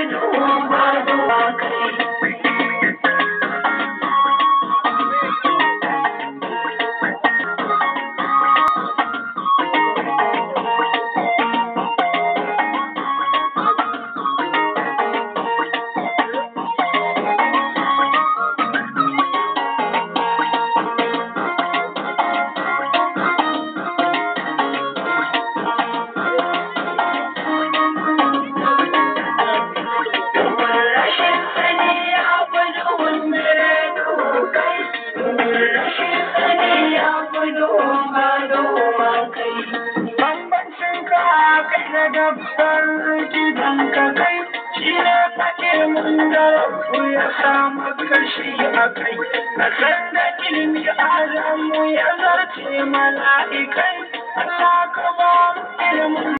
dabbar gidan ka kai shi ne kake mun da ya samu kashi a kai a san da ilimi alamu ya zarce mala'ikai Allah ka ba mu ilimin